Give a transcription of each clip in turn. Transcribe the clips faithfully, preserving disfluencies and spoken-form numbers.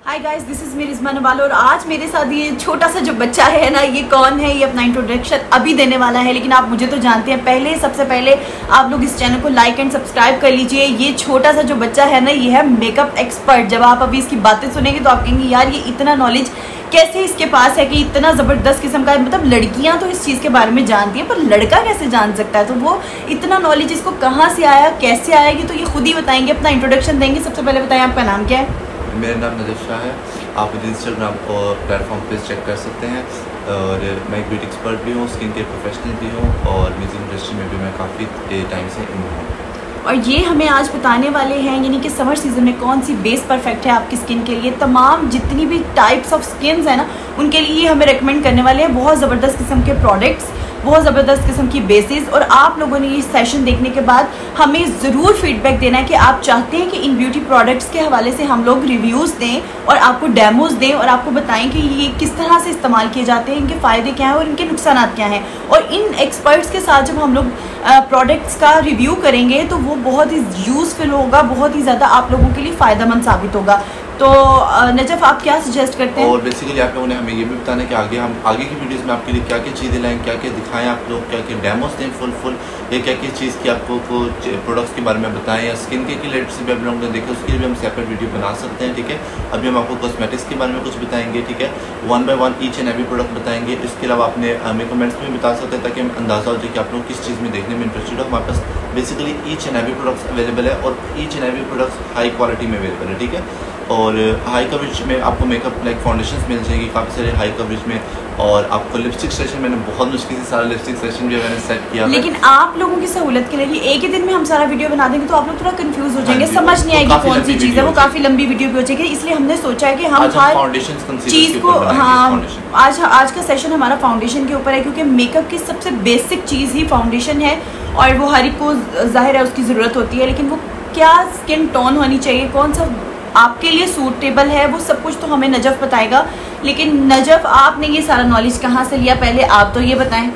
Hi guys, this is मेरी रिजमा नवाल और आज मेरे साथ ये छोटा सा जो बच्चा है ना, ये कौन है, ये अपना इंट्रोडक्शन अभी देने वाला है। लेकिन आप मुझे तो जानते हैं। पहले सबसे पहले आप लोग इस चैनल को लाइक एंड सब्सक्राइब कर लीजिए। ये छोटा सा जो बच्चा है ना, ये है मेकअप एक्सपर्ट। जब आप अभी इसकी बातें सुनेंगे तो आप कहेंगे यार ये इतना नॉलेज कैसे इसके पास है कि इतना ज़बरदस्त किस्म का, मतलब लड़कियाँ तो इस चीज़ के बारे में जानती हैं पर लड़का कैसे जान सकता है। तो वो इतना नॉलेज इसको कहाँ से आया, कैसे आया, ये तो ये खुद ही बताएंगे, अपना इंट्रोडक्शन देंगे। सबसे पहले बताएं आपका नाम क्या है। मेरा नाम नजर शाह है। आप मुझे इंस्टाग्राम और प्लेटफॉर्म पे चेक कर सकते हैं। और मैं एक ब्यूटी एक्सपर्ट भी हूँ, स्किन केयर प्रोफेशनल भी हूँ और म्यूजिक इंडस्ट्री में भी मैं काफ़ी टाइम से इन हूँ। और ये हमें आज बताने वाले हैं यानी कि समर सीजन में कौन सी बेस परफेक्ट है आपकी स्किन के लिए। तमाम जितनी भी टाइप्स ऑफ स्किन्स है ना, उनके लिए ये हमें रेकमेंड करने वाले हैं बहुत ज़बरदस्त किस्म के प्रोडक्ट्स, बहुत ज़बरदस्त किस्म की बेसिस। और आप लोगों ने ये सेशन देखने के बाद हमें ज़रूर फीडबैक देना है कि आप चाहते हैं कि इन ब्यूटी प्रोडक्ट्स के हवाले से हम लोग रिव्यूज़ दें और आपको डेमोज दें और आपको बताएं कि ये किस तरह से इस्तेमाल किए जाते हैं, इनके फ़ायदे क्या हैं और इनके नुकसान क्या हैं। और इन एक्सपर्ट्स के साथ जब हम लोग प्रोडक्ट्स का रिव्यू करेंगे तो वो बहुत ही यूज़फुल होगा, बहुत ही ज़्यादा आप लोगों के लिए फ़ायदेमंद साबित होगा। तो नजफ, आप क्या सजेस्ट करते हैं? और बेसिकली आप लोगों ने हमें ये भी बताना है कि आगे हम आगे की वीडियोस में आपके लिए क्या क्या चीज़ें लाएँ, क्या क्या दिखाएं, आप लोग क्या क्या डेमोस दें फुल फुल या क्या क्या चीज़ की आपको को प्रोडक्ट्स के बारे में बताएं, या स्किन के रिलेटेड से भी आप लोगों ने देखें उसके लिए भी हम सेपरेट वीडियो बना सकते हैं। ठीक है, अभी हम आपको कॉस्मेटिक्स के बारे में कुछ बताएंगे। ठीक है, one by one each and every product बताएंगे। इसके अलावा आपने हमें कमेंट्स में बता सकते हैं ताकि हम अंदाज़ा हो जाए कि आप लोग किस चीज़ में देखने में इंटरेस्टेड हो। हमारे पास basically each and every products available है और each and every products high quality में अवेलेबल है। ठीक है, और हाई कवरेज में आपको मेकअप लाइक फाउंडेशन मिल जाएगी काफ़ी सारे हाई कवरेज में। और आपको लिपस्टिक सेशन, मैंने बहुत मुश्किल से सारा लिपस्टिक सेशन भी मैंने सेट किया। लेकिन आप लोगों की सहूलत के लिए एक ही दिन में हम सारा वीडियो बना देंगे तो आप लोग थोड़ा कंफ्यूज हो जाएंगे, समझ नहीं आएगी कौन सी चीज़ है। वो काफ़ी लंबी वीडियो भी हो जाएगी, इसलिए हमने सोचा है कि हम हर चीज़ को, हाँ आज आज का सेशन हमारा फाउंडेशन के ऊपर है क्योंकि मेकअप की सबसे बेसिक चीज़ ही फाउंडेशन है और वो हर एक को जाहिर है उसकी ज़रूरत होती है। लेकिन वो क्या स्किन टोन होनी चाहिए, कौन सा आपके लिए सूटेबल है, वो सब कुछ तो हमें नजफ बताएगा। लेकिन नजफ, आपने ये सारा नॉलेज कहाँ से लिया, पहले आप तो ये बताएं।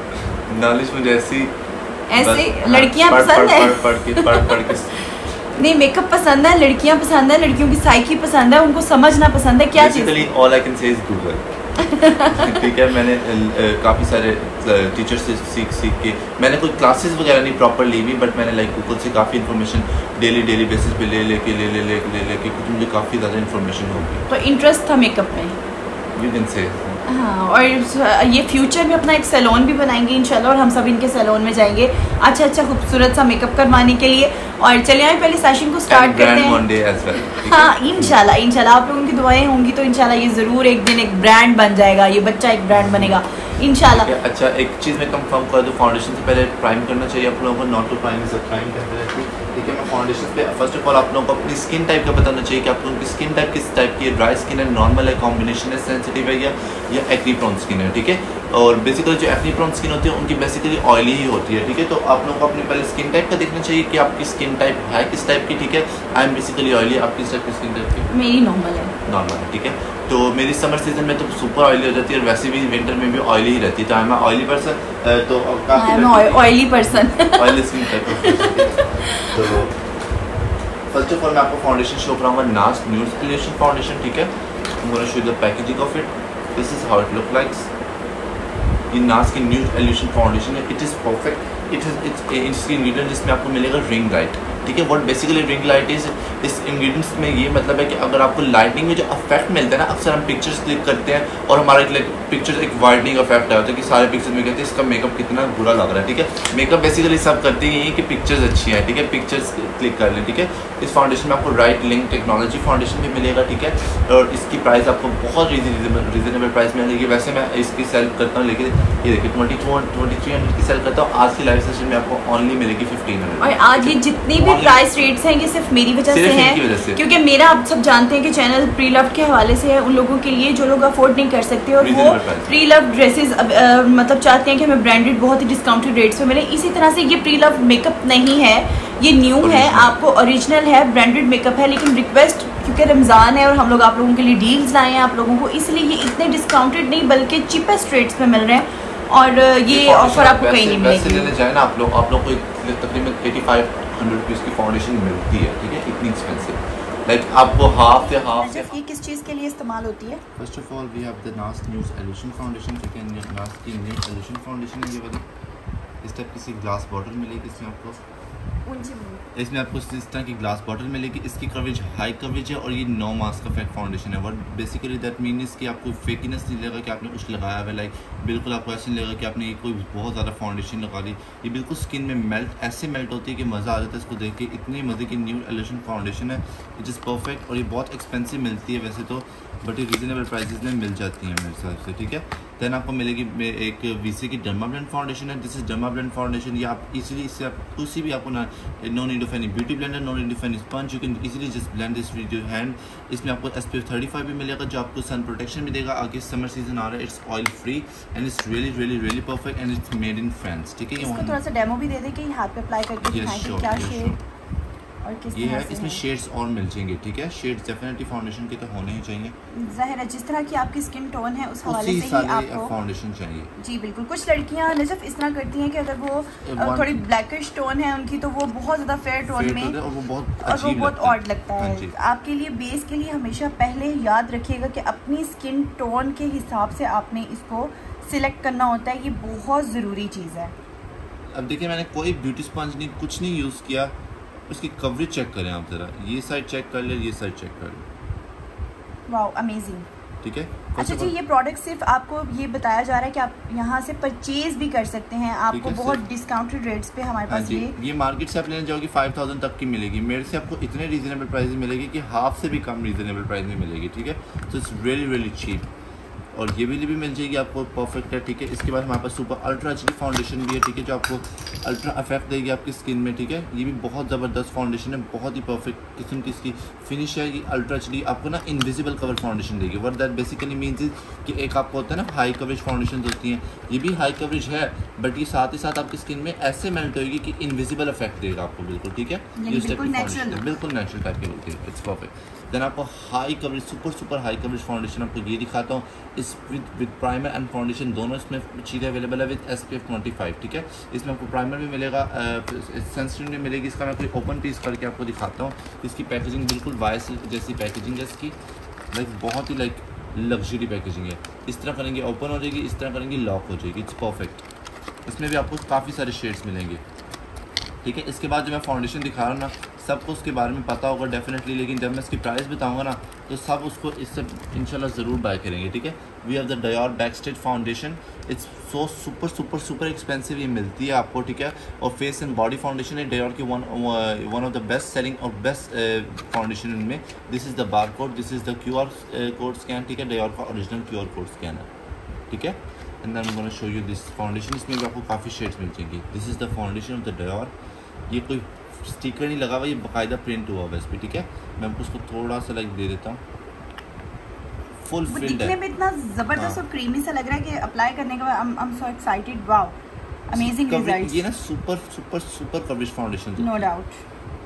नॉलेज मुझे ऐसी ऐसे लड़कियां पसंद है, पढ़ पढ़ के पढ़ पढ़ के नहीं मेकअप पसंद है, लड़कियां पसंद है, लड़कियों की साइकी पसंद है, उनको समझना पसंद है, क्या चीज़। Basically all I can say is Google. ठीक है, मैंने काफ़ी सारे टीचर से सीख सीख के, मैंने कोई क्लासेस वगैरह नहीं प्रॉपर ली हुई, बट मैंने लाइक गूगल से काफ़ी इन्फॉर्मेशन डेली डेली बेसिस पे ले लेके ले ले ले ले लेके कुछ मुझे काफ़ी ज़्यादा इन्फॉर्मेशन होगी। तो इंटरेस्ट था मेकअप में, यू कैन से। हाँ, और ये फ्यूचर में अपना एक सैलून भी बनाएंगे इंशाल्लाह और हम सब इनके सैलून में जाएंगे अच्छा अच्छा खूबसूरत सा मेकअप करवाने के लिए। और चलिए आए पहले सेशन को स्टार्ट करते हैं। One day as well. हाँ इंशाल्लाह इंशाल्लाह आप लोगों की दुआएं होंगी तो इंशाल्लाह ये ज़रूर एक दिन एक ब्रांड बन जाएगा, ये बच्चा एक ब्रांड बनेगा इंशाल्लाह। अच्छा, एक चीज़ मैं कंफर्म कर दूँ, फाउंडेशन से पहले प्राइम करना चाहिए आप लोगों को। Not to prime is a crime कहते रहते हैं। ठीक है, मैं फाउंडेशन पे फर्स्ट ऑफ ऑल आप लोगों को अपनी स्किन टाइप का बताना चाहिए कि आप लोगों की स्किन टाइप किस टाइप की है, ड्राई स्किन है, नॉर्मल है, कॉम्बिनेशन है, सेंसिटिव है या या एक्नी प्रोन स्किन है। ठीक है, और बेसिकली जो एक्नी प्रोन स्किन होती है उनकी बेसिकली ऑयली ही होती है। ठीक है, तो आप लोगों को अपनी पहले स्किन टाइप का देखना चाहिए कि आपकी स्किन टाइप है किस टाइप की। ठीक है, आई एम बेसिकली ऑयली, आप किस टाइप की स्किन टाइप की? मेरी नॉर्मल है। नॉर्मल है, ठीक है। तो मेरी समर सीजन में तो सुपर ऑयली हो जाती है और वैसे भी विंटर में भी ऑयली ही रहती है। तो आई एम ऑयली पर्सन, तो काफ़ी oily person oily skin type. तो फर्स्ट ऑफ ऑल मैं आपको फाउंडेशन शो कराऊंगा, नास न्यूड एलिवेशन फाउंडेशन। ठीक है, I'm gonna show you the packaging of it. This is how it look like. ये नास की न्यूड एलिवेशन फाउंडेशन है। It is perfect. It is it's इसकी इंग्रेडिएंट जिसमें आपको मिलेगा रिंग लाइट। ठीक है, what basically ring light is, इस इंग्रेडिएंट्स में ये मतलब है कि अगर आपको लाइटिंग में जो इफेक्ट मिलता है ना, अक्सर हम पिक्चर्स क्लिक करते हैं और हमारा एक पिक्चर एक वाइडनिंग इफेक्ट आता है कि सारे पिक्चर्स में कहते हैं इसका मेकअप कितना बुरा लग रहा है। ठीक है, मेकअप बेसिकली सब करते हैं कि पिक्चर्स अच्छी हैं। ठीक है, पिक्चर्स क्लिक कर लें। ठीक है, इस फाउंडेशन में आपको राइट लिंक टेक्नोलॉजी फाउंडेशन भी मिलेगा। ठीक है, और इसकी प्राइस आपको बहुत रीजनेबल प्राइस में मिलेगी। वैसे मैं इसकी सेल करता हूँ, लेकिन ये देखिए twenty two twenty three hundred की सेल करता हूँ। आज की लाइव सेशन में आपको ऑनली मिलेगी फिफ्टीन हंड्रेड। और आज ये जितनी भी प्राइस रेट्स हैं ये सिर्फ मेरी वजह से हैं, क्योंकि मेरा आप सब जानते हैं कि चैनल प्री लव के हवाले से है उन लोगों के लिए जो लोग अफोर्ड नहीं कर सकते और वो प्री लव ड्रेसेस मतलब चाहते हैं कि हमें ब्रांडेड बहुत ही डिस्काउंटेड रेट्स पे मिले। इसी तरह से ये प्री लव मेकअप नहीं है, ये न्यू है, आपको ओरिजिनल है, ब्रांडेड मेकअप है। लेकिन रिक्वेस्ट, क्योंकि रमज़ान है और हम लोग आप लोगों के लिए डील्स लाए हैं आप लोगों को, इसलिए ये इतने डिस्काउंटेड नहीं बल्कि चीपेस्ट रेट्स पे मिल रहे हैं और ये ऑफर आपको कहीं नहीं मिलेगी। लेने जाए ना आप लोग आप लोग को तकरीबन एटी फाइव हंड्रेड रुपीज़ की फाउंडेशन मिलती है। ठीक है, इतनी एक्सपेंसिव लाइक आपको हाफ या हाफ ये किस चीज़ के लिए इस्तेमाल होती है? First of all we have the NARS nude illusion foundation, ठीक है, नास की न्यू एल्यूशन फाउंडेशन है ये वाली। इस टाइप की ग्लास बॉटल मिलेगी इसमें आपको, इसमें आपको इस तरह की ग्लास बॉटल मिलेगी। इसकी कवरेज हाई कवरेज है और ये नो मास्क इफेक्ट फाउंडेशन है। व्हाट बेसिकली दैट मीन्स कि आपको फेकीनेस नहीं लगेगा कि आपने कुछ लगाया हुआ है, लाइक बिल्कुल आपको ऐसे नहीं लगेगा कि आपने कोई बहुत ज़्यादा फाउंडेशन लगा ली। ये बिल्कुल स्किन में मेल्ट ऐसे मेल्ट होती है कि मज़ा आ जाता है इसको देख के। इतनी मज़े की न्यू एल्यूशन फाउंडेशन है, इट इज़ परफेक्ट। और ये बहुत एक्सपेंसिव मिलती है वैसे तो, बट ये रीज़नेबल प्राइसेस में मिल जाती हैं मेरे हिसाब से, ठीक है। दैन आपको मिलेगी एक वीसी की डर्मा ब्लेंड फाउंडेशन है। This is derma blend foundation. ये आप इजीली इससे आप किसी भी आपको ना no need of any beauty blender, no need of any sponge, you can easily just blend this with your hand. इसमें आपको S P F thirty five भी मिलेगा जो आपको सन प्रोटेक्शन भी देगा। आगे समर सीजन आ रहा है, it's oil free and it's really really really perfect and it's made in France, ठीक है। इसको थोड़ा सा डेमो भी दे दें कि हाथ पे अप्लाई करके दिखाएं कि क्या शेड और किस ये तरह है। से इसमें शेड्स और मिल जाएंगे, ठीक है। शेड्स डेफिनेटली फाउंडेशन के तो होने ही चाहिए, जाहिर है जिस तरह की आपकी स्किन टोन है उस हवाले से ही आपको फाउंडेशन चाहिए। जी बिल्कुल। कुछ लड़कियां नजफ इस तरह करती हैं कि अगर वो थोड़ी ब्लैकिश टोन है उनकी तो वो बहुत ज़्यादा फेयर टोन में और वो बहुत और वो बहुत ऑड लगता है। आपके लिए बेस के लिए हमेशा पहले याद रखिएगा कि अपनी स्किन टोन के हिसाब से आपने इसको सिलेक्ट करना होता है। ये बहुत ज़रूरी चीज़ है। अब देखिए मैंने कोई ब्यूटी स्पंज नहीं, कुछ नहीं यूज़ किया। उसकी कवरेज चेक करें आप ज़रा, ये साइड चेक कर ले, ये साइड चेक कर ले। वाओ अमेजिंग, ठीक है। अच्छा जी, ये प्रोडक्ट सिर्फ आपको ये बताया जा रहा है कि आप यहाँ से परचेज भी कर सकते हैं। आपको बहुत डिस्काउंटेड रेट्स पे हमारे पास ये ये मार्केट से आप लेने जाओगे फाइव थाउजेंड तक की मिलेगी। मेरे से आपको इतने रीजनेबल प्राइस में मिलेगी कि हाफ से भी कम रीजनेबल प्राइस में मिलेगी, ठीक है। So it's really really cheap. और ये वाली भी मिल जाएगी आपको, परफेक्ट है, ठीक है। इसके बाद हमारे पास super ultra H D foundation भी है, ठीक है, जो आपको अल्ट्रा इफेक्ट देगी आपकी स्किन में, ठीक है। ये भी बहुत ज़बरदस्त फाउंडेशन है, बहुत ही परफेक्ट किस्म की इसकी फिनिश है। ये अल्ट्रा एच डी आपको ना इनविजिबल कवर फाउंडेशन देगी। What that basically means is कि एक आपको होता है ना हाई कवरेज फाउंडेशन होती हैं, ये भी हाई कवरेज है, बट ये साथ ही साथ आपकी स्किन में ऐसे मेल्ट होगी कि इनविजिबल इफेक्ट देगा आपको, बिल्कुल, ठीक है। बिल्कुल नेचुरल बिल्कुल नेचुरल टाइप की होती है, इट्स परफेक्ट। देन आपको high coverage super super high coverage foundation आपको ये दिखाता हूँ। इस with with primer and foundation दोनों इसमें चीज़ें अवेलेबल है with S P F twenty five, ठीक है। इसमें आपको प्राइमर भी मिलेगा, सनस्क्रीन भी मिलेगी। इसका मैं कोई ओपन पीस करके आपको दिखाता हूँ। इसकी पैकेजिंग बिल्कुल वाई सिल्क जैसी पैकेजिंग है इसकी, लाइक बहुत ही लाइक लग्जरी पैकेजिंग है। इस तरह करेंगे ओपन हो जाएगी, इस तरह करेंगे लॉक हो जाएगी, इट्स परफेक्ट। इसमें भी आपको काफ़ी सारे शेड्स मिलेंगे, ठीक है। इसके बाद जो मैं फाउंडेशन दिखा रहा हूँ ना, सबको उसके बारे में पता होगा डेफिनेटली, लेकिन जब मैं इसकी प्राइस बताऊंगा ना तो सब उसको इससे इंशाल्लाह ज़रूर बाय करेंगे, ठीक है। We have the Dior backstage foundation, it's so super super super expensive, ये मिलती है आपको, ठीक है। और फेस एंड बॉडी फाउंडेशन है डायोर की one one of the best selling और बेस्ट फाउंडेशन इनमें। This is the bar code, this is the Q R code scan, ठीक है। डायोर का original Q R code scan है, ठीक है। And then I am gonna show you this foundation. इसमें भी आपको काफ़ी शेड्स मिल जाएंगी। This is the foundation of the Dior. ये कोई स्टिकर नहीं लगा हुआ, ये बाकायदा प्रिंट हुआ हुआ इस पर, ठीक है। मैं आपको उसको थोड़ा सा लाइक दे देता हूँ, फुल प्रिंट है। दिखने में इतना जबरदस्त और क्रीमी सा लग रहा है कि अप्लाई करने के बाद I am so excited. Wow amazing results. ये ना super super super coverage foundation, no doubt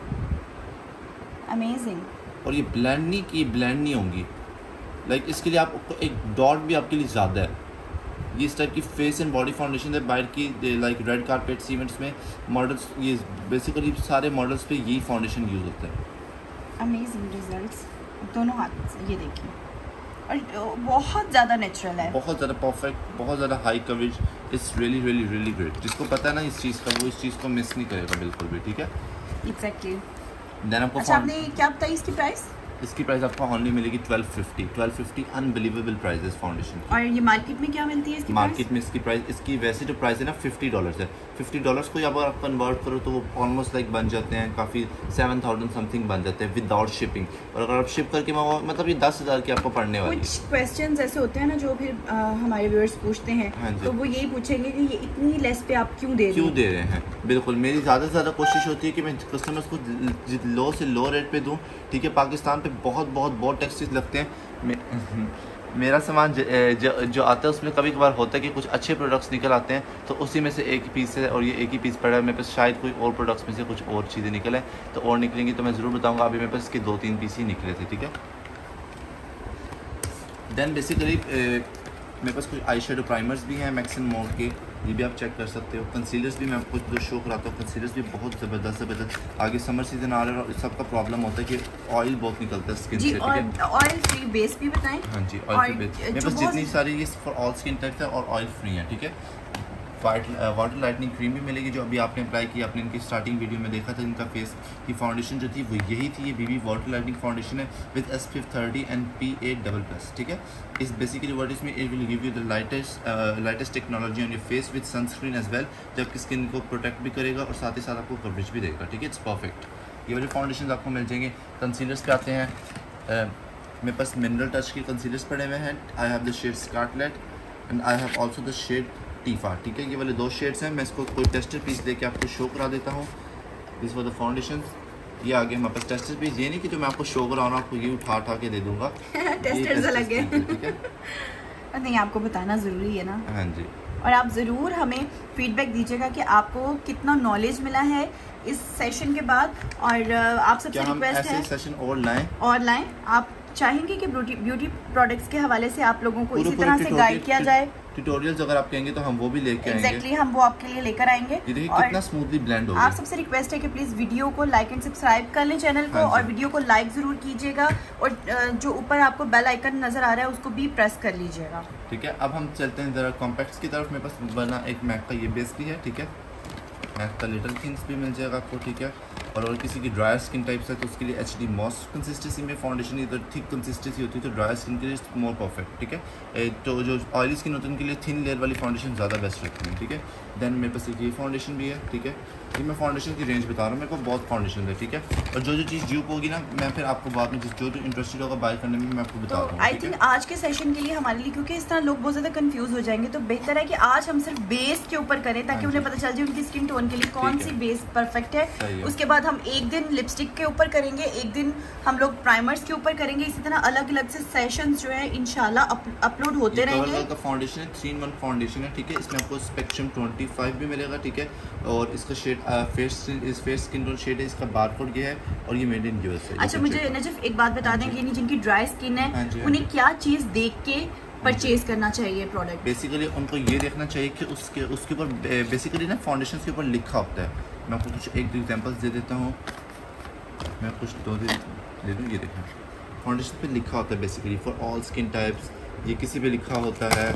amazing. और ये ब्लेंड नहीं की ब्लेंड नहीं होंगी, लाइक इसके लिए आपको एक डॉट भी आपके लिए ज़्यादा है। ये इस टाइप की फेस एंड बॉडी फाउंडेशन है बाहर की, लाइक रेड कारपेट इवेंट्स में मॉडल्स, ये बेसिकली सारे मॉडल्स पे यही फाउंडेशन यूज़ होता है। अमेजिंग रिजल्ट्स दोनों हाथ से, ये देखिए, और बहुत ज़्यादा नेचुरल है, बहुत ज़्यादा परफेक्ट, बहुत ज़्यादा high coverage. It's really really really great. जिसको पता है ना इस चीज़ का, वो इस चीज़ को मिस नहीं करेगा बिल्कुल भी, ठीक है। एग्जैक्टली। देन आपको अच्छा आपने क्या बताई इसकी प्राइस? इसकी प्राइस आपको ऑनली मिलेगी twelve fifty twelve fifty unbelievable price foundation की। और ये मार्केट में क्या मिलती है इसकी मार्केट प्राइस? में इसकी प्राइस, इसकी वैसे जो प्राइस है ना फिफ्टी डॉलर्स है। फिफ्टी डॉलर्स को अब आप कन्वर्ट करो तो वो ऑलमोस्ट लाइक बन जाते हैं काफ़ी सेवन थाउजेंड समथिंग बन जाते हैं विदाउट शिपिंग। और अगर आप शिप करके मंगवाओ मतलब ये दस हज़ार की आपको पड़ने वाली है। कुछ क्वेश्चंस ऐसे होते हैं ना जो फिर आ, हमारे व्यूअर्स पूछते हैं, हाँ तो वो यही पूछेंगे कि ये इतनी लेस पे आप क्यों दे रहे क्यों दे रहे हैं। बिल्कुल, मेरी ज़्यादा से ज़्यादा कोशिश होती है कि मैं कस्टमर्स को लो से लो रेट पे दूं, ठीक है। पाकिस्तान पे बहुत बहुत बहुत टैक्सेस लगते हैं। मे, मेरा सामान ज, ज, जो आता है उसमें कभी कभार होता है कि कुछ अच्छे प्रोडक्ट्स निकल आते हैं, तो उसी में से एक ही पीस है और ये एक ही पीस पड़ा है। मेरे पास शायद कोई और प्रोडक्ट्स में से कुछ और चीज़ें निकल है, तो और निकलेंगी तो मैं ज़रूर बताऊंगा। अभी मेरे पास इसके दो तीन पीस ही निकले थे, ठीक है। देन बेसिकली मेरे पास कुछ आई शेडो प्राइमर्स भी हैं मैक्स एंड मोर के, ये भी आप चेक कर सकते हो। कंसीलर्स भी मैं आपको जो शो कराता हूँ, कंसीलर्स भी बहुत ज़बरदस्त ज़बरदस्त। आगे समर सीजन आ रहा है और इस सबका प्रॉब्लम होता है कि ऑयल बहुत निकलता है स्किन से, ठीक है। ऑयल फ्री बेस भी बताएं। हाँ जी, ऑयल फ्री बेस मेरे पास जितनी सारी ये फॉर ऑल स्किन टाइप है और ऑयल फ्री है, ठीक है। वाइट वाटर लाइटनिंग क्रीम भी मिलेगी जो अभी आपने अप्लाई की, आपने इनकी स्टार्टिंग वीडियो में देखा था। इनका फेस की फाउंडेशन जो थी वो यही थी, ये बीबी वाटर लाइटनिंग फाउंडेशन है with S P F thirty and P eight double plus, ठीक है। इस बेसिकली वर्ड इसमें it will give you the lightest lightest technology on your face with sunscreen as well, जो आपकी skin को protect भी करेगा और साथ ही साथ आपको कवरेज भी देगा, ठीक है। It's perfect. ये वाले फाउंडेशन आपको मिल जाएंगे। कंसीलर्स पे आते हैं। uh, मेरे पास मिनरल टच के कंसीलर्स पड़े हुए हैं। I have the shade scarlet and I have also the shade Tifa, ठीक है। ये वाले दो शेड्स हैं। मैं इसको कोई टेस्टर पीस लेके आपको शो करा देता हूँ। This for the foundation. ये आगे हमारे पास टेस्टर पीस, ये नहीं कि जो मैं आपको शो करा रहा हूँ आपको ये उठा उठा के दे दूँगा। टेस्टर्स अलग है, ठीक है। नहीं, आपको बताना ज़रूरी है ना। हाँ जी। और आप ज़रूर हमें फीडबैक दीजिएगा कि आपको कितना नॉलेज मिला है इस सेशन के बाद। और आप सबसे रिक्वेस्ट है सेशन और लाएं और लाएं आप चाहेंगे कि ब्यूटी ब्यूटी प्रोडक्ट्स के हवाले से आप लोगों को इसी तरह से गाइड किया जाए। ट्यूटोरियल्स अगर आप कहेंगे तो हम वो भी लेके आएंगे। एग्जैक्टली, हम वो आपके लिए लेकर आएंगे। ये देखिए कितना स्मूथली ब्लेंड हो गया। आप सबसे रिक्वेस्ट है कि प्लीज वीडियो को लाइक एंड सब्सक्राइब कर लें चैनल को। हाँ, और वीडियो को लाइक जरूर कीजिएगा और जो ऊपर आपको बेल आइकन नजर आ रहा है उसको भी प्रेस कर लीजिएगा, ठीक है। अब हम चलते हैं जरा कॉम्पैक्ट्स की तरफ। मेरे पास बना एक मैक का ये बेस भी है, ठीक है। मैक का लिटिल थिंग्स भी मिल जाएगा आपको, ठीक है। और अगर किसी की ड्रायर स्किन टाइप है तो उसके लिए एच डी मॉस कंसिस्टेंसी में फाउंडेशन इधर थिक कंसिस्टेंसी होती है तो ड्रायर स्किन के लिए मोर परफेक्ट, ठीक है। तो जो ऑयली स्किन होती है उनके लिए थिन लेयर वाली फाउंडेशन ज़्यादा बेस्ट रहती है, ठीक है। देन मेरे पास एक ये फाउंडेशन भी है, ठीक है। ये मैं फाउंडेशन की रेंज बता रहा हूँ, मेरे को बहुत फाउंडेशन है, ठीक है। और जो जो चीज़ ड्यूप होगी ना मैं फिर आपको बाद में जो जो इंटरेस्टेड होगा बाय करने में मैं आपको बता दूँगा। आई थिंक आज के सेशन के लिए हमारे लिए, क्योंकि इस तरह लोग बहुत ज़्यादा कंफ्यूज हो जाएंगे, तो बेहतर है कि आज हम सिर्फ बेस के ऊपर करें ताकि उन्हें पता चल जाए उनकी स्किन टोन के लिए कौन सी बेस परफेक्ट है। उसके बाद हम एक दिन लिपस्टिक के ऊपर करेंगे, एक दिन हम लोग प्राइमर्स के ऊपर करेंगे। इसी तरह अलग अलग से सेशंस जो है इंशाल्लाह अप, अपलोड होते रहेंगे। का फाउंडेशन है थ्री इन वन फाउंडेशन है, ठीक है। इसमें आपको स्पेक्ट्रम ट्वेंटी फाइव भी मिलेगा, ठीक है। और इसका शेड फेस इस फेस स्किन टोन शेड है, इसका बारकोड ये है और ये मेड इन यूएस है। अच्छा, मुझे नजफ एक बात बता दें कि जिनकी ड्राई स्किन है उन्हें क्या चीज़ देख के परचेज करना चाहिए प्रोडक्ट? बेसिकली उनको ये देखना चाहिए कि उसके उसके ऊपर बेसिकली ना फाउंडेशन के ऊपर लिखा होता है। मैं आपको कुछ एक दो एग्जांपल्स दे देता हूँ। मैं कुछ दो दे दे दूँ। ये देखें, फाउंडेशन पे लिखा होता है basically for all skin types. ये किसी पे लिखा होता है,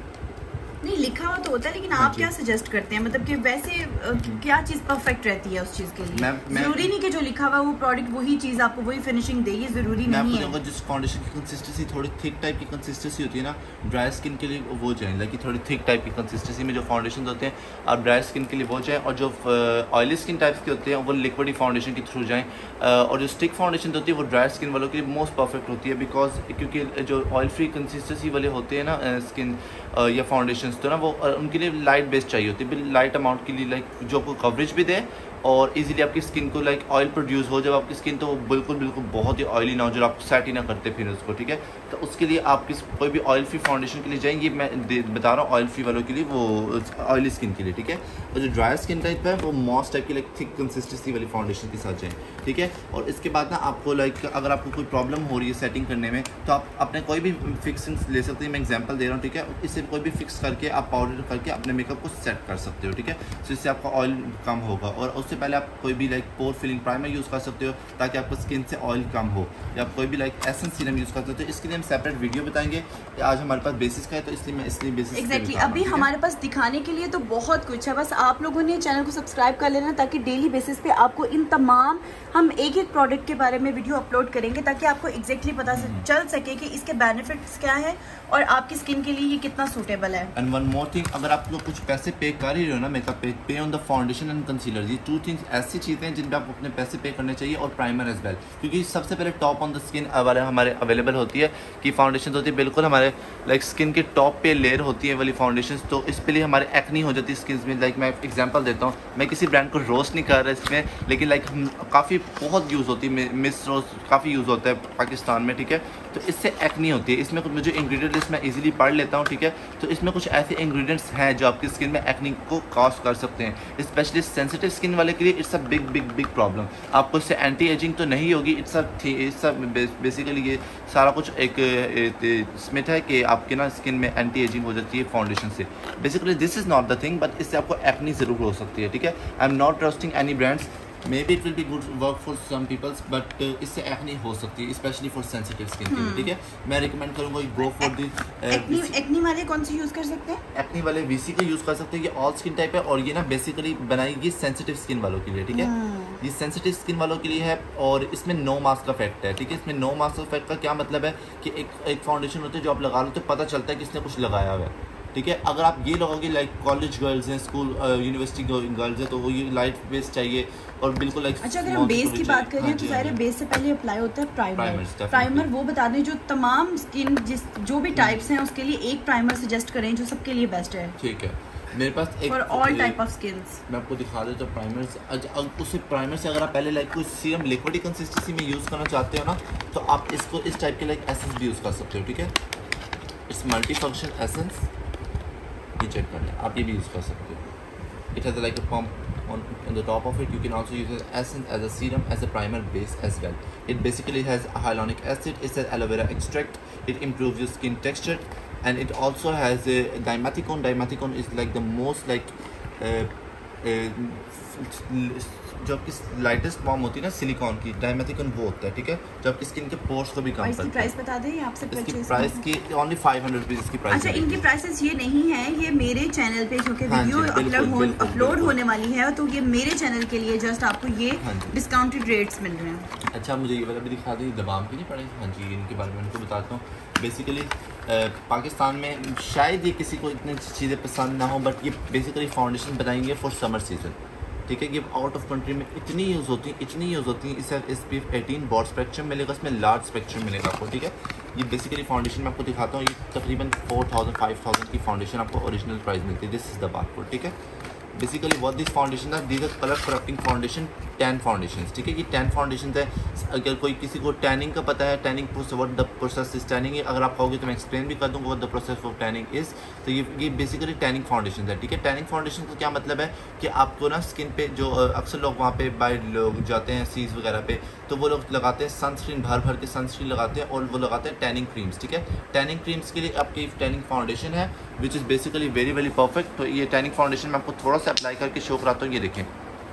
नहीं लिखा हुआ तो होता है, लेकिन आप क्या सजेस्ट करते हैं? मतलब कि वैसे क्या चीज़ परफेक्ट रहती है उस चीज़ के लिए? जरूरी नहीं कि जो लिखा हुआ वो प्रोडक्ट वही चीज़ आपको वही फिनिशिंग दे, ये जरूरी नहीं है। जिस फाउंडेशन की कंसिस्टेंसी थोड़ी थिक टाइप की कंसिस्टेंसी होती है ना ड्राई स्किन के लिए वो जाए, लाइक थोड़ी थिक टाइप की कंसिस्टेंसी में जो फाउंडेशन होते हैं आप ड्राई स्किन के लिए वो जाएँ। और जो ऑयली स्किन टाइप्स के होते हैं वो लिक्विड फाउंडेशन के थ्रू जाएँ। और जो स्टिक फाउंडेशन होती है वो ड्राई स्किन वालों के लिए मोस्ट परफेक्ट होती है, बिकॉज क्योंकि जो ऑयल फ्री कंसिस्टेंसी वाले होते हैं ना स्किन या फाउंडेशन, तो ना वो उनके लिए लाइट बेस चाहिए होती है, लाइट अमाउंट के लिए, लाइक जो आपको कवरेज भी दे और इजीली आपकी स्किन को लाइक ऑयल प्रोड्यूस हो। जब आपकी स्किन तो वो बिल्कुल बिल्कुल बहुत ही ऑयली ना हो जो आप सेट ही ना करते फिर उसको, ठीक है। तो उसके लिए आप किस कोई भी ऑयल फ्री फाउंडेशन के लिए जाएंगे, मैं बता रहा हूँ ऑयल फ्री वालों के लिए, वो ऑयली स्किन के लिए, ठीक है। और जो ड्राई स्किन टाइप है वो मॉस टाइप की लाइक थिक कंसिस्टेंसी वाली फाउंडेशन के साथ जाएँ, ठीक है। और इसके बाद ना आपको लाइक अगर आपको कोई प्रॉब्लम हो रही है सेटिंग करने में तो आप अपने कोई भी फिक्सिंग ले सकते हैं। मैं एग्जाम्पल दे रहा हूँ, ठीक है। इससे कोई भी फिक्स करके आप पाउडर करके अपने मेकअप को सेट कर सकते हो, ठीक है। तो इससे आपका ऑयल कम होगा। और उससे पहले आप कोई भी like pore filling primer use कर सकते हो ताकि आपको स्किन से ऑयल कम हो, या आप कोई भी लाइक एसेंस सीरम यूज़ कर सकते हो। इसके लिए हम सेपरेट वीडियो बताएंगे। आज हमारे पास बेसिस का है तो इसलिए मैं इसलिए बेसिस एग्जैक्टली अभी हमारे पास दिखाने के लिए तो बहुत कुछ है, बस आप लोगों ने चैनल को सब्सक्राइब कर लेना ताकि डेली बेसिस पे आपको इन तमाम हम एक एक प्रोडक्ट के बारे में वीडियो अपलोड करेंगे ताकि आपको एग्जैक्टली पता चल सके कि इसके बेनिफिट्स क्या है और आपकी स्किन के लिए ये कितना सूटेबल है। एंड वन मोर थिंग, अगर आप लोग कुछ पैसे पे कर ही रहे हो ना मेकअप पे, पे on the foundation and concealer, ये टू थिंग्स ऐसी चीज़ें हैं जिन पे आप अपने पैसे पे करने चाहिए, और प्राइमर एज वेल, क्योंकि सबसे पहले टॉप ऑन द स्किन वाले हमारे अवेलेबल होती है कि फाउंडेशन होती है बिल्कुल हमारे लाइक स्किन के टॉप पे लेयर होती है वाली फाउंडेशन। तो इस पे लिए हमारे एक्नी हो जाती है स्किन में। लाइक मैं एग्जांपल देता हूँ, मैं किसी ब्रांड को रोस्ट नहीं कर रहा इसमें, लेकिन लाइक काफ़ी बहुत यूज़ होती है, मिस रोस्ट काफ़ी यूज़ होता है पाकिस्तान में, ठीक है। तो इससे एक्नी होती है। इसमें कुछ मुझे इंग्रेडिएंट लिस्ट मैं इजीली पढ़ लेता हूँ, ठीक है। तो इसमें कुछ ऐसे इंग्रेडिएंट्स हैं जो आपकी स्किन में एक्नी को कॉज कर सकते हैं, स्पेशली सेंसिटिव स्किन वाले वाले के लिए it's a big big big problem. आपको इससे एंटी एजिंग तो नहीं होगी, it's a it's a basically ये सारा कुछ एक स्मिथ है कि आपके ना स्किन में एंटी एजिंग हो जाती है फाउंडेशन से। Basically this is not the thing, but इससे आपको एक्नी ज़रूर हो सकती है, ठीक है। I am not trusting any brands, maybe it will be good work for some peoples, but इससे एक्नी हो सकती है स्पेशली फॉर सेंसिटिव स्किन के लिए, ठीक है। मैं रिकमेंड करूँगा go for the acne acne वाले कौन से यूज़ कर सकते हैं? एक्नी वाले वीसी का यूज़ कर सकते हैं, ये ऑल स्किन टाइप है और ये ना बेसिकली बनाई ये सेंसिटिव स्किन वालों के लिए, ठीक है। ये सेंसिटिव स्किन वालों के लिए है और इसमें नो मास्क का इफेक्ट है, ठीक है। इसमें नो मास्क का इफेक्ट का क्या मतलब है कि एक एक फाउंडेशन होती है जो आप लगा लो तो पता चलता है कि इसने कुछ लगाया हुआ है, ठीक है। अगर आप ये लगाओगे लाइक कॉलेज गर्ल्स हैं, स्कूल यूनिवर्सिटी गर्ल्स हैं, तो वो ये लाइट बेस चाहिए और बिल्कुल लाइक। अच्छा, अगर हम बेस की बात करें तो सारे बेस से पहले अप्लाई होता है प्राइमर। प्राइमर वो बता दें जो तमाम स्किन जिस जो भी टाइप्स हैं उसके लिए एक प्राइमर सजेस्ट करें जो सबके लिए बेस्ट है, ठीक है। मेरे पास एक for all type of skins मैं आपको दिखा देता हूँ प्राइमर्स। उस प्राइमर से अगर आप पहले लाइक कोई सीरम लिक्विड कंसिस्टेंसी में यूज़ करना चाहते हो ना, तो आप इसको इस टाइप के लाइक एसेंस भी यूज़ कर सकते हो, ठीक है। इट्स मल्टी फंक्शन एसेंस, ये चेक कर लें, आप ये भी यूज़ कर सकते हो। It has like a pump on on the top of it. You can also use it as an as a serum, as a primer base as well. It basically has hyaluronic acid, it's an aloe vera extract, it improves your skin texture, and it also has a dimethicone. Dimethicone is like the most like uh, uh, जो आपकी lightest form होती है ना silicon की, डाइमेथिकन वो होता है, ठीक है, जो आपकी स्किन के पोर्स को भी कम करता है। प्राइस बता दें आपसे इसकी प्राइस की ओनली फाइव हंड्रेड रुपीज़ इसकी प्राइस। अच्छा, इनकी प्राइसेस ये नहीं है, ये मेरे चैनल पे क्योंकि वीडियो अपलोड अपलोड होने वाली है तो ये मेरे चैनल के लिए जस्ट आपको ये डिस्काउंटेड रेट्स मिल रहे हैं। अच्छा, मुझे ये वाला भी दिखा दी, दबाम की नहीं पड़ेगी। हाँ जी, इनके बारे में उनको बताता हूँ। बेसिकली पाकिस्तान में शायद ये किसी को इतनी चीज़ें पसंद ना हो, बट ये बेसिकली फाउंडेशन बनाएंगे फॉर समर सीजन, ठीक है। ये आउट ऑफ कंट्री में इतनी यूज़ होती है, इतनी यूज़ होती है। इससे S P F eighteen broad spectrum मिलेगा, इसमें लार्ज स्पेक्ट्रम मिलेगा आपको, ठीक है। ये बेसिकली फाउंडेशन मैं आपको दिखाता हूँ, ये तकरीबन फोर थाउजेंड फाइव थाउजेंड की फाउंडेशन आपको ओरिजिनल प्राइस मिलती है। दिस इज़ द बारकोड, ठीक है। बेसिकली व्हाट दिस फाउंडेशन है, this colour corrupting foundation ten foundation, ठीक है। ये टेन फाउंडेशन है। अगर कोई किसी को टैनिंग का पता है, tanning what the process is tanning है, अगर आप कहोगे तो मैं एक्सप्लेन भी कर दूँगा what the process of tanning is. तो ये ये बेसिकली टैनिंग फाउंडेशन है, ठीक है। टैनिंग फाउंडेशन का क्या मतलब है कि आपको ना स्किन पे जो अक्सर लोग वहाँ पे बाय लोग जाते हैं सीज वगैरह पे, तो वो लोग लगाते हैं सनस्क्रीन, भर भर के सनस्क्रीन लगाते हैं और वो लगाते हैं टैनिंग क्रीम्स, ठीक है। टैनिंग क्रीम्स के लिए आपकी टैनिंग फाउंडेशन है which is basically very very perfect. तो ये टैनिंग फाउंडेशन मैं आपको थोड़ा सा अप्लाई करके शो कराता हूँ, ये देखें।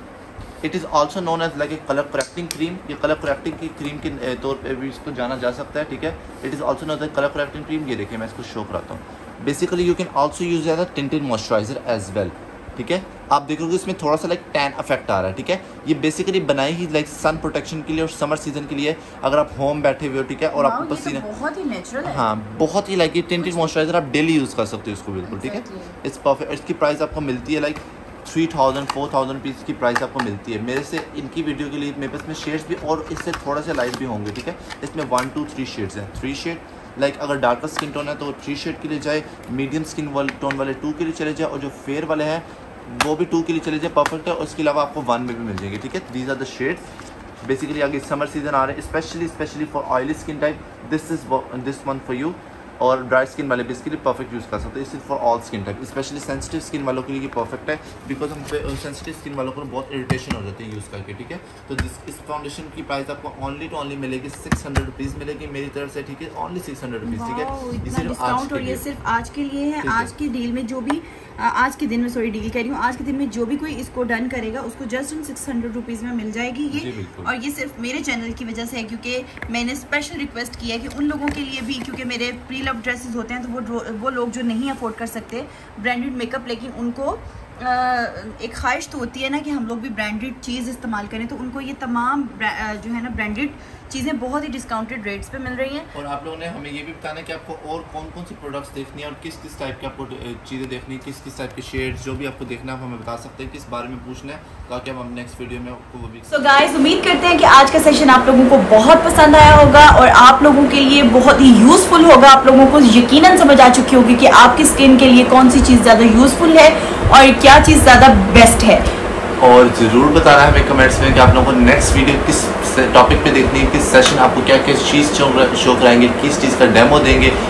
It is also known as like a colour correcting cream. ये कलर करेक्टिंग की क्रीम के तौर पर भी इसको जाना जा सकता है, ठीक है। It is also known as colour correcting cream. ये देखिए, मैं इसको शो कराता हूँ। Basically you can also use as a tinted moisturiser as well, ठीक है। आप देखोगे इसमें थोड़ा सा लाइक टैन इफेक्ट आ रहा है, ठीक है। ये बेसिकली बनाई ही लाइक सन प्रोटेक्शन के लिए और समर सीजन के लिए, अगर आप होम बैठे हुए हो, ठीक है, और आपको पसीना, बहुत ही नेचुरल है, हाँ बहुत ही लाइक ये टिंटेड मॉइस्चराइजर आप डेली यूज़ कर सकते हो इसको, बिल्कुल, ठीक है। It's perfect. इसकी प्राइस आपको मिलती है like three thousand four thousand rupees की प्राइस आपको मिलती है। मेरे से इनकी वीडियो के लिए मेरे पास में शेड्स भी और इससे थोड़ा सा लाइट भी होंगे, ठीक है। इसमें वन टू थ्री शेड्स हैं, थ्री शेड लाइक like, अगर डार्कर स्किन टोन है तो थ्री शेड के लिए जाए, मीडियम स्किन वाले टोन वाले टू के लिए चले जाए, और जो फेयर वाले हैं वो भी टू के लिए चले जाए, परफेक्ट है। और उसके अलावा आपको वन में भी मिल जाएंगे, ठीक है। These are the shades. Basically आगे समर सीजन आ रहे हैं, specially specially for oily skin type, this is this one for you. और ड्राई स्किन वाले भी इसके लिए परफेक्ट यूज़ कर सकते हैं। Is for all skin type, specially sensitive skin वालों के लिए ये परफेक्ट है, बिकॉज हम सेंसिटिव स्किन वालों को बहुत इरिटेशन हो जाती है यूज़ करके, ठीक है। तो दिस इस फाउंडेशन की प्राइस आपको ओनली टू ओनली मिलेगी सिक्स हंड्रेड रुपीज़ मिलेगी मेरी तरफ से, ठीक है। ओनली सिक्स हंड्रेड रुपीज़, ठीक है। इतना डिस्काउंट, और ये सिर्फ आज के लिए है। आज के डील में जो भी आज के दिन में सॉरी डील कह रही हूँ आज के दिन में जो भी कोई इसको डन करेगा उसको just in six hundred rupees में मिल जाएगी ये। और ये सिर्फ मेरे चैनल की वजह से है, क्योंकि मैंने स्पेशल रिक्वेस्ट किया है कि उन लोगों के लिए भी, क्योंकि मेरे प्री लव ड्रेसेस होते हैं तो वो वो लोग जो नहीं अफोर्ड कर सकते ब्रांडेड मेकअप, लेकिन उनको आ, एक ख्वाहिश तो होती है ना कि हम लोग भी ब्रांडेड चीज़ इस्तेमाल करें, तो उनको ये तमाम जो है ना ब्रांडेड चीज़ें बहुत ही डिस्काउंटेड रेट्स पे मिल रही हैं। और आप लोगों ने हमें ये भी बताना कि आपको और कौन कौन सी प्रोडक्ट्स देखनी है और किस किस टाइप की आपको चीज़ें देखनी है, किस किस टाइप के शेड्स, जो भी आपको देखना है आप हमें बता सकते हैं, किस बारे में पूछना है, ताकि हम नेक्स्ट वीडियो में आपको वो भी। सो गाइस, उम्मीद करते हैं कि आज का सेशन आप लोगों को बहुत पसंद आया होगा और आप लोगों के लिए बहुत ही यूज़फुल होगा। आप लोगों को यकीनन समझ आ चुकी होगी कि आपकी स्किन के लिए कौन सी चीज़ ज़्यादा यूज़फुल है और क्या चीज़ ज़्यादा बेस्ट है। और ज़रूर बताना है हमें कमेंट्स में कि आप लोगों को नेक्स्ट वीडियो किस टॉपिक पे देखनी है, किस सेशन आपको क्या क्या चीज़ शो कराएंगे, किस चीज़ का डेमो देंगे,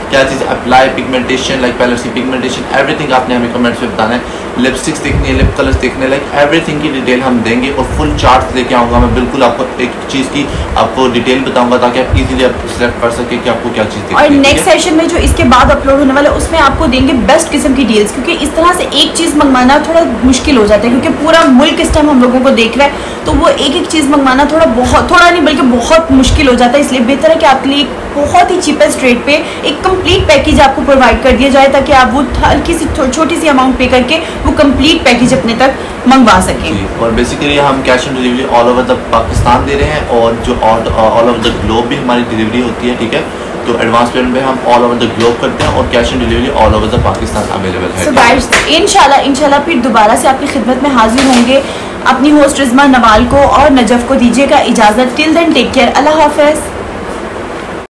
क्या चीज़ अप्लाई, पिगमेंटेशन लाइक पहले से पिगमेंटेशन, एवरीथिंग आपने हमें कमेंट्स में बताना है। लिपस्टिक्स देखनी है, लिप कलर्स देखने, लाइक एवरीथिंग की डिटेल हम देंगे और फुल चार्ट लेके आऊँगा मैं, बिल्कुल आपको एक चीज़ की आपको डिटेल बताऊँगा ताकि आप इजीली आप सिलेक्ट कर सके कि आपको क्या चीज़ देखनी है। और नेक्स्ट सेशन में जो इसके बाद अपलोड होने वाला है उसमें आपको देंगे बेस्ट किस्म की डील्स, क्योंकि इस तरह से एक चीज़ मंगवाना थोड़ा मुश्किल हो जाता है क्योंकि पूरा मुल्क इस टाइम हम लोगों को देख रहा है, तो वो एक एक चीज़ मंगवाना थोड़ा बहुत थोड़ा नहीं बल्कि बहुत मुश्किल हो जाता है। इसलिए बेहतर है कि आपके लिए बहुत ही चीपेस्ट रेट पे एक कंप्लीट पैकेज आपको प्रोवाइड कर दिया जाए ताकि आप वो हल्की सी छोटी सी अमाउंट पे करके वो कंप्लीट पैकेज अपने तक मंगवा सकें। और बेसिकली हम cash on delivery all over the Pakistan दे रहे हैं और जो ऑल ओवर द ग्लोब भी हमारी डिलीवरी होती है, ठीक है। तो एडवांस पेमेंट में हम ऑल ओवर द ग्लोब करते हैं और cash on delivery all over the Pakistan available है। सो गाइस इंशाल्लाह इंशाल्लाह फिर दोबारा से आपकी खिदमत में हाजिर होंगे। अपनी होस्ट रिजमा नवाल को और नजफ को दीजिएगा इजाज़त। टिल देन टेक केयर, अल्लाह हाफिज़।